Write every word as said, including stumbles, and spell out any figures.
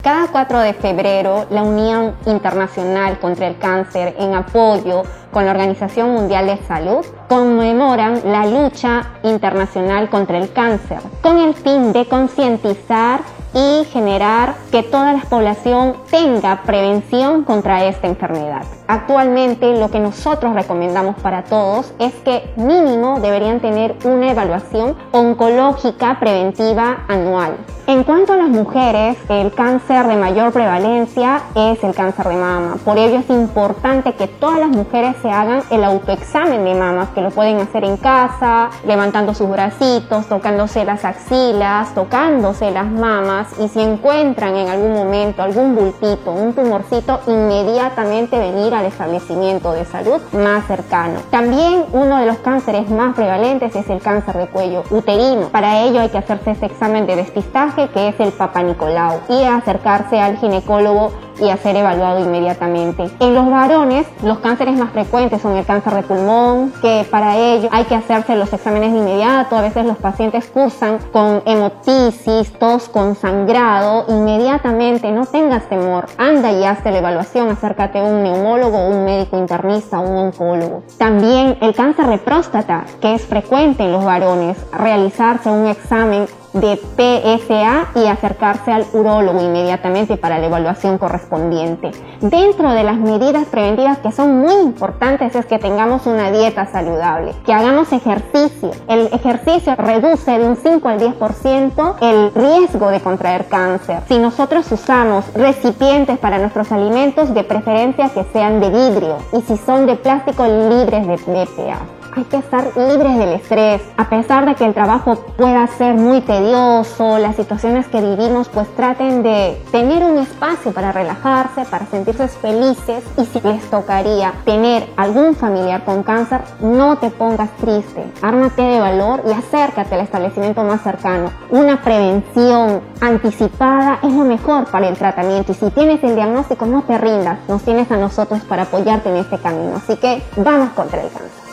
Cada cuatro de febrero, la Unión Internacional contra el Cáncer, en apoyo con la Organización Mundial de Salud, conmemoran la lucha internacional contra el cáncer, con el fin de concientizar y generar que toda la población tenga prevención contra esta enfermedad. Actualmente, lo que nosotros recomendamos para todos es que mínimo deberían tener una evaluación oncológica preventiva anual. En cuanto a las mujeres, el cáncer de mayor prevalencia es el cáncer de mama. Por ello es importante que todas las mujeres se hagan el autoexamen de mamas, que lo pueden hacer en casa, levantando sus bracitos, tocándose las axilas, tocándose las mamas, y si encuentran en algún momento algún bultito, un tumorcito, inmediatamente venir al establecimiento de salud más cercano. También uno de los cánceres más prevalentes es el cáncer de cuello uterino. Para ello hay que hacerse este examen de despistaje, que es el Papa Nicolau, y acercarse al ginecólogo y a ser evaluado inmediatamente. En los varones, los cánceres más frecuentes son el cáncer de pulmón, que para ello hay que hacerse los exámenes de inmediato. A veces los pacientes cursan con hemoptisis, tos con sangrado. Inmediatamente, no tengas temor, anda y hazte la evaluación, acércate a un neumólogo, un médico internista, un oncólogo. También el cáncer de próstata, que es frecuente en los varones, realizarse un examen de P S A y acercarse al urólogo inmediatamente para la evaluación correspondiente. Dentro de las medidas preventivas que son muy importantes es que tengamos una dieta saludable, que hagamos ejercicio. El ejercicio reduce de un cinco al diez por ciento el riesgo de contraer cáncer. Si nosotros usamos recipientes para nuestros alimentos, de preferencia que sean de vidrio, y si son de plástico, libres de B P A. Hay que estar libres del estrés. A pesar de que el trabajo pueda ser muy tedioso, las situaciones que vivimos, pues traten de tener un espacio para relajarse, para sentirse felices. Y si les tocaría tener algún familiar con cáncer, no te pongas triste. Ármate de valor y acércate al establecimiento más cercano. Una prevención anticipada es lo mejor para el tratamiento. Y si tienes el diagnóstico, no te rindas. Nos tienes a nosotros para apoyarte en este camino. Así que vamos contra el cáncer.